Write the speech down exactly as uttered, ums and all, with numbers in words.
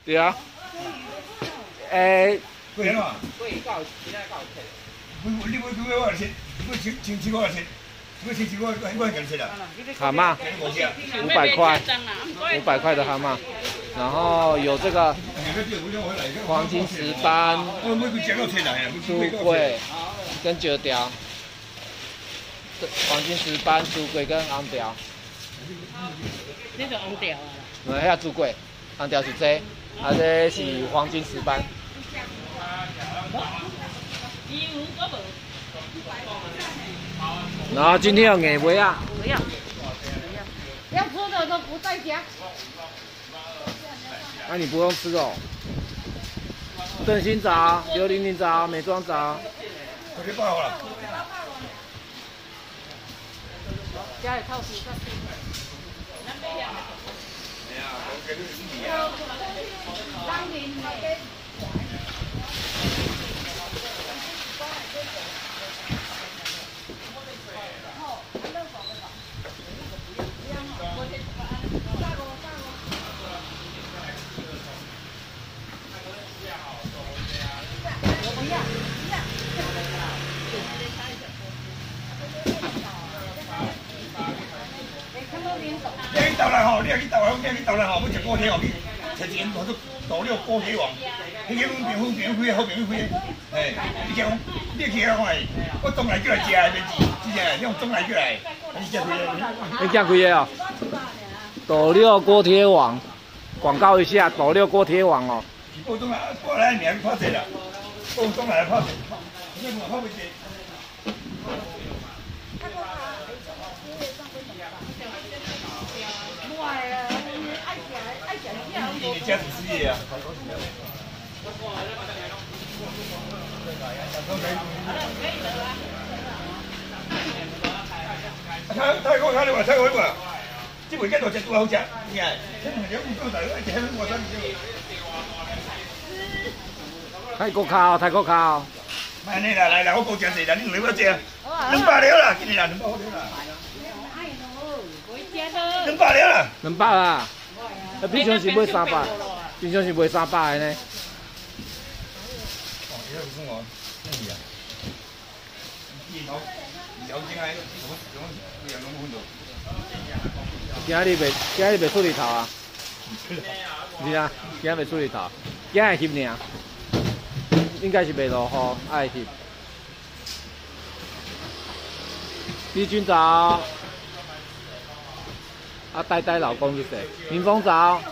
对啊。诶， 贵安怎？ 贵到现在到钱。 你你买几多少钱？你千千七多少钱？你千七多，我我给你了。 蛤蟆，五百块，五百块的蛤蟆，然后有这个黄金石斑、猪桂跟九条，黄金石斑、猪桂跟红条。 这个红条啊。 嗯，遐猪桂，红条是这，啊这是黄金石斑。然后今天有眼尾啊。 不要，要吃的都不在家。 那、啊、你不用吃哦。正兴早、六零零早、美妆早。 我去报了。 家里套皮，当年的。 你去投篮吼，你去投篮，你去投篮吼，要食锅贴吼，去找一间叫做大料锅贴王，迄个分辨分辨开好辨开，哎，你讲你去遐看，我总来叫来食的，免钱，真正，你用总来叫来，你食几个？ 你讲几个哦？斗六锅贴王，广告一下，斗六锅贴王哦。 是报总来，报来名拍者啦，报总来拍者，你看拍袂者。你家子事业啊？泰泰国泰国泰国过，这回家大只多好食，你看，这两两五多大，一只还我三只。 泰国烤，泰国烤。 慢点啦，来啦，我多食济啦，你两要食？两百了啦，今日啦，两百了啦。两百了啦。 两百啦。啊，平常是买三百，平常是买三百的呢。 哦，这个是什么？那是啊。一头，小金哎，什么什么不要弄混到。 今日袂，今日袂出日头啊？是啊，今日袂出日头，今日翕尔，应该是袂落雨，爱翕。丽君早。啊，呆呆老公是谁？民风早。